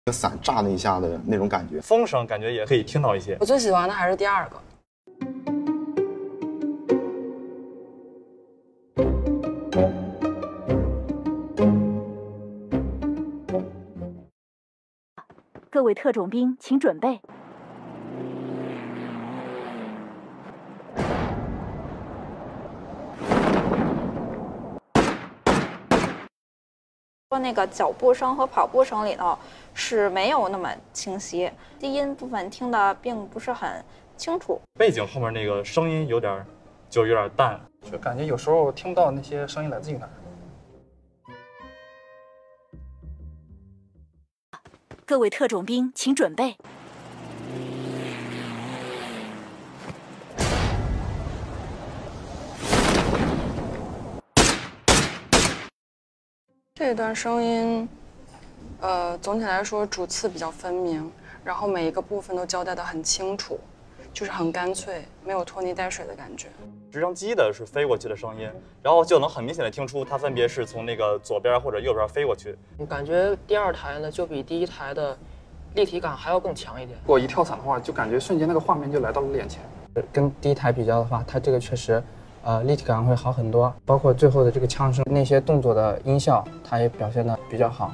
个伞炸那一下的那种感觉， 风声感觉也可以听到一些。 我最喜欢的还是第二个。 各位特种兵，请准备。 说那个脚步声和跑步声里头是没有那么清晰，低音部分听的并不是很清楚。 背景后面那个声音有点淡， 就感觉有时候听不到那些声音来自于哪儿。 各位特种兵，请准备。 这段声音，总体来说主次比较分明，然后每一个部分都交代得很清楚，就是很干脆，没有拖泥带水的感觉。 直升机的是飞过去的声音，然后就能很明显的听出它分别是从那个左边或者右边飞过去。 我感觉第二台呢就比第一台的立体感还要更强一点。 如果一跳伞的话，就感觉瞬间那个画面就来到了脸前。 跟第一台比较的话，它这个确实，立体感会好很多。包括最后的这个枪声，那些动作的音效，它也表现得比较好。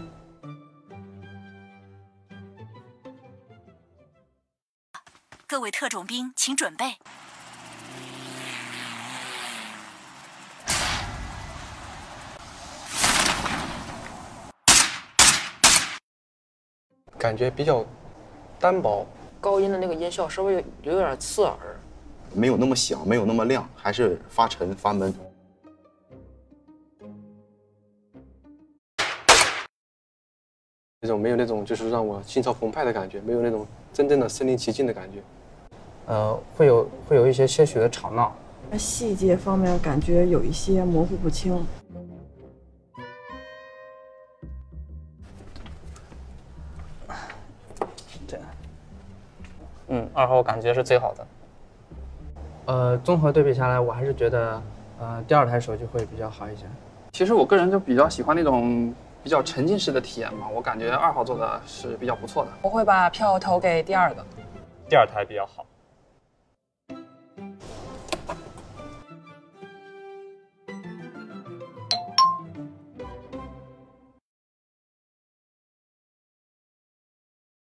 各位特种兵，请准备。 感觉比较单薄， 高音的那个音效稍微有点刺耳， 没有那么响，没有那么亮，还是发沉发闷。 那种没有那种就是让我心潮澎湃的感觉，没有那种真正的身临其境的感觉。 会有一些些许的吵闹。 细节方面感觉有一些模糊不清。 这样，2号感觉是最好的。综合对比下来，我还是觉得，第二台手机会比较好一些。 其实我个人就比较喜欢那种比较沉浸式的体验嘛，我感觉2号做的是比较不错的。 我会把票投给第二个。 第二台比较好。